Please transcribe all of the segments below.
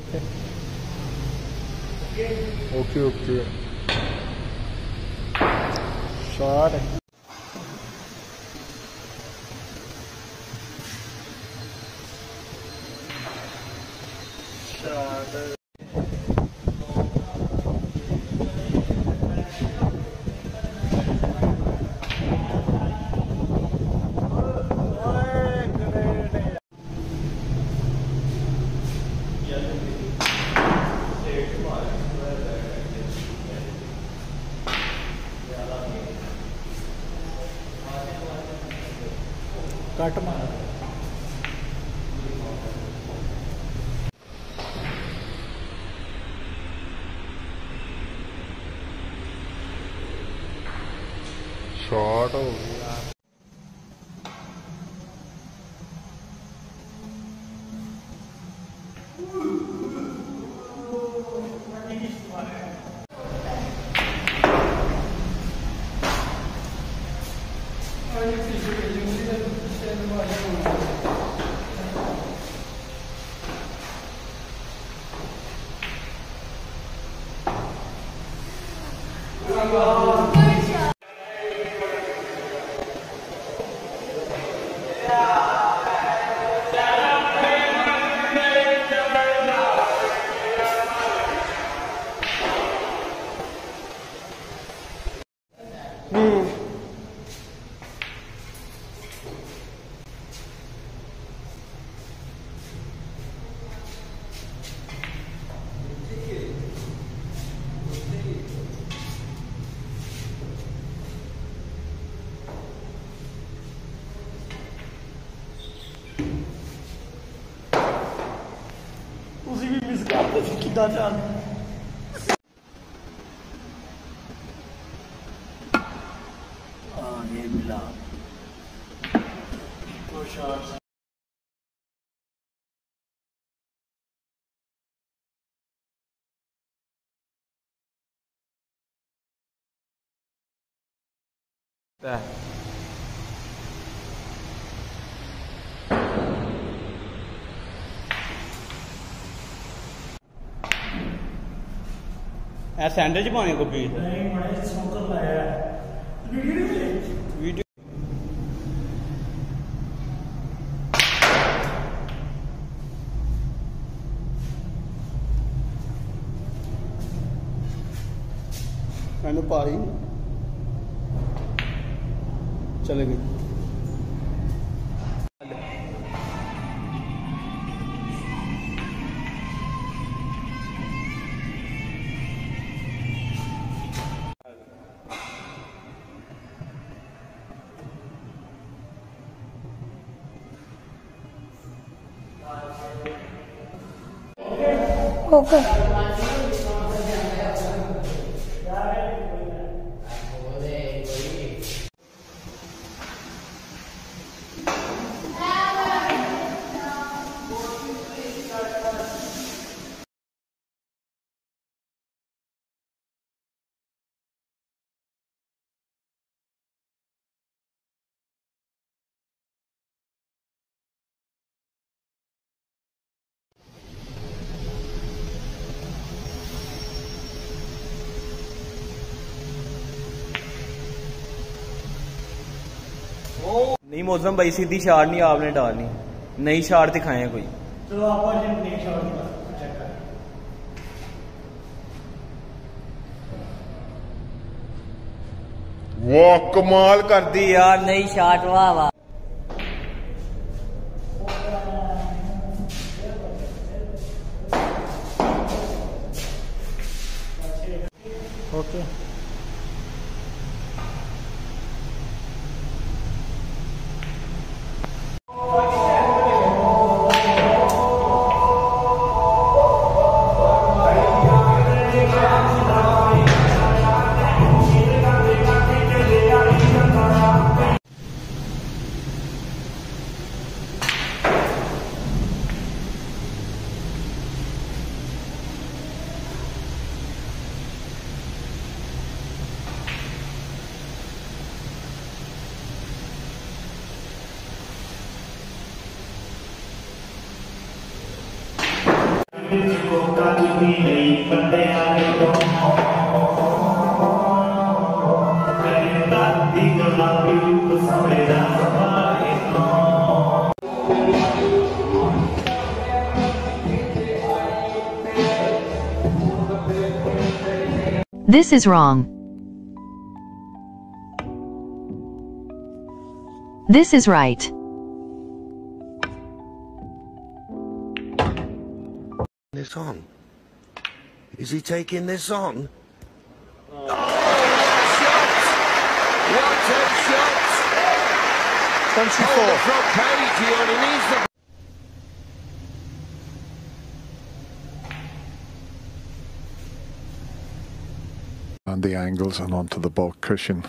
Okay okay shot cut मार shot हो गया। उसी भी मिस करते थे कितना चाल ये मिला तो शॉट सैंडल च पाने गोभी वीडियो मैंने पाई चले गई। ओके नहीं मौसम भाई सीधी शॉट नहीं आपने डालनी, नई शॉट दिखाए कोई। चलो आप नई शॉट चेक करें। वाह कमाल कर दी यार, नई शॉट, वाह वाह। Okay This is wrong. This is right. This on? Is he taking this on? Oh, what a shot! 24. Hold the front page, he only needs the... And the angles and onto the bulk cushion.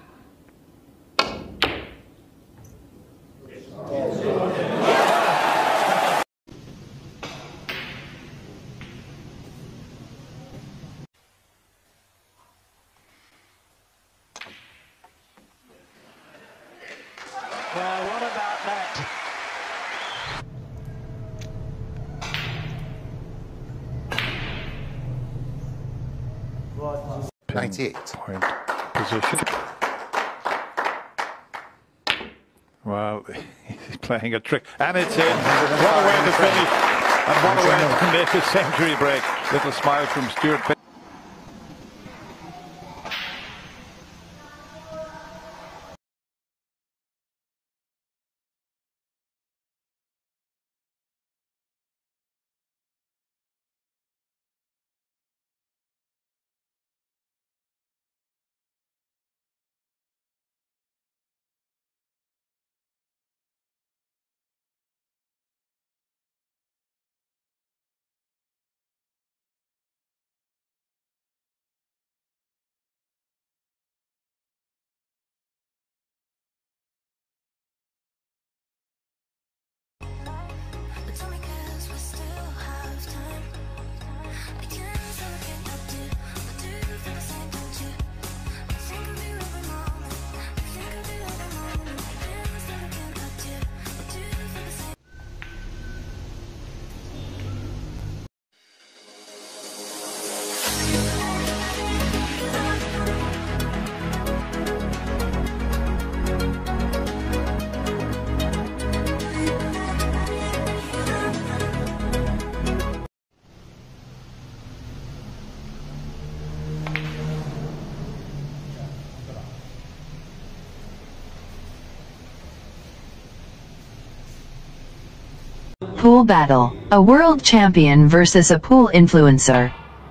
Well, what about that? 98. Point position. Well, he's playing a trick. And it's in. What a way to finish. And what a way to make a century break. Little smile from Stuart. Pool battle. A world champion versus a pool influencer.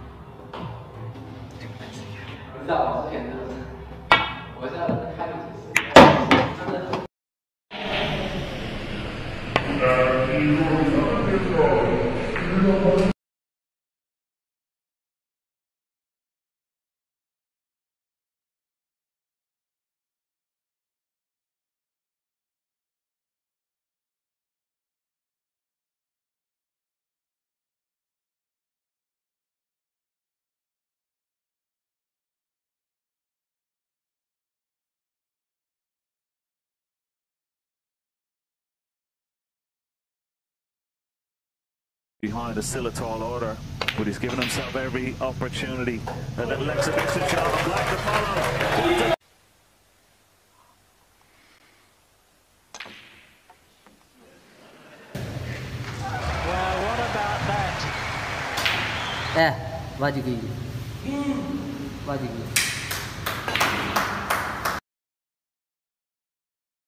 Behind a still a tall order, but he's given himself every opportunity. A little exhibition shot on Black to follow. Well, what about that? Baju gigi.